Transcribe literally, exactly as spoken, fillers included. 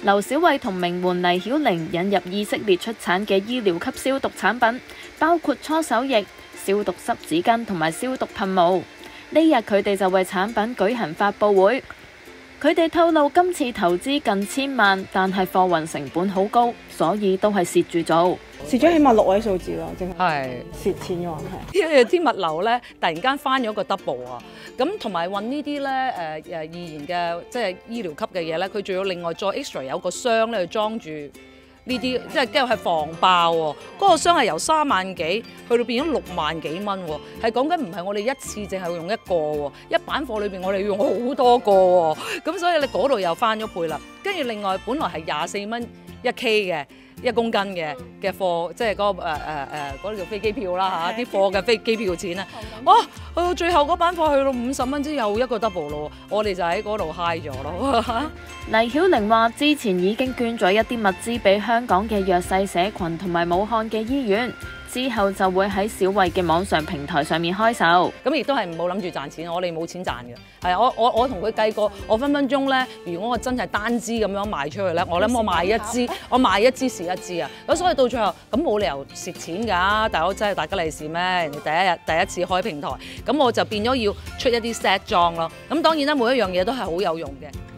劉小慧同名媛黎曉玲引入以色列出產嘅醫療級消毒產品，包括搓手液、消毒濕紙巾同埋消毒噴霧。呢日佢哋就為產品舉行發佈會。佢哋透露今次投資近千萬，但係貨運成本好高，所以都係蝕住做。 蝕咗起碼六位數字啦，淨係係蝕錢嘅話係。 因為啲物流咧突然間翻咗個 double 啊，咁同埋運呢啲咧誒誒易燃嘅即係醫療級嘅嘢咧，佢仲要另外再 extra 有個箱咧去裝住呢啲，即係跟住係防爆喎。嗰個箱係由三萬幾去到變咗六萬幾蚊喎，係講緊唔係我哋一次淨係用一個喎，一板貨裏邊我哋要用好多個喎，咁所以你嗰度又翻咗倍啦。跟住另外本來係廿四蚊一 K 嘅。一公斤嘅嘅貨，即係嗰、嗰個誒誒誒嗰啲叫飛機票啦嚇，啲貨嘅飛機票錢咧，哇！去到最後嗰班貨去到五十蚊之後又一個 double 咯，我哋就喺嗰度 high 咗咯。 黎曉玲話：之前已經捐咗一啲物資俾香港嘅弱勢社群同埋武漢嘅醫院，之後就會喺小慧嘅網上平台上面開售。 咁亦都係冇諗住賺錢，我哋冇錢賺嘅。係我我我同佢計過，我分分鐘咧，如果我真係單支咁樣賣出去咧，我諗我賣一支，我賣一支蝕一支啊！咁所以到最後咁冇理由蝕錢㗎，大佬真係大吉利是咩？人哋第一日第一次開平台，咁我就變咗要出一啲 set 裝咯。咁當然啦，每一樣嘢都係好有用嘅。